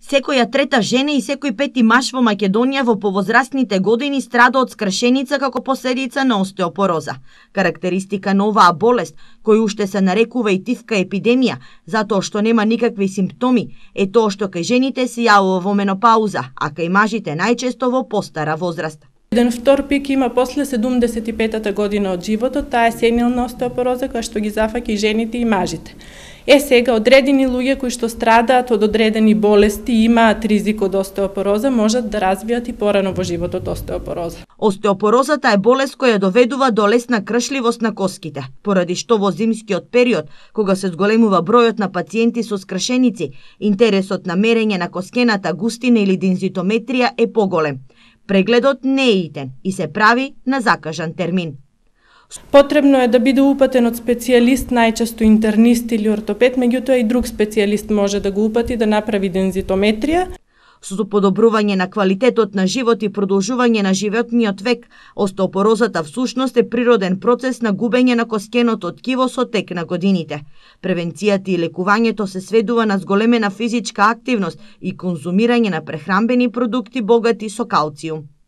Секоја трета жена и секој пети маж во Македонија во повозрастните години страда од скршеница како последица на остеопороза. Карактеристика на оваа болест, кој уште се нарекува и тивка епидемија, затоа што нема никакви симптоми, е тоа што кај жените се јавува во менопауза, а кај мажите најчесто во постара возраст. Еден втор пик има после 75-та година од животот, таа е сенилна остеопороза која што ги зафаќа и жените и мажите. Сега, одредени луѓе кои што страдаат од одредени болести и имаат ризик од остеопороза, можат да развијат и порано во животот остеопороза. Остеопорозата е болест која доведува до лесна кршливост на коските, поради што во зимскиот период, кога се зголемува бројот на пациенти со скршеници, интересот на мерење на коскената густина или дензитометрија е поголем. Прегледот не е итен и се прави на закажан термин. Потребно е да биде упатен од специјалист, најчесто интернист или ортопед, меѓутоа и друг специјалист може да го упати да направи дензитометрија. Со подобрување на квалитетот на живот и продолжување на животниот век, остеопорозата всушност е природен процес на губење на коскеното ткиво со тек на годините. Превенцијата и лекувањето се сведува на зголемена физичка активност и конзумирање на прехранбени продукти богати со калциум.